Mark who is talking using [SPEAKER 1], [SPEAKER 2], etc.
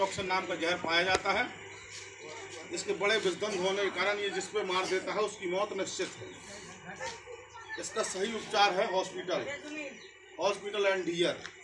[SPEAKER 1] एंथ्रोक्सन नाम का जहर पाया जाता है। इसके बड़े विषदंत होने के कारण ये जिस पे मार देता है उसकी मौत निश्चित है। इसका सही उपचार है हॉस्पिटल एंड हियर।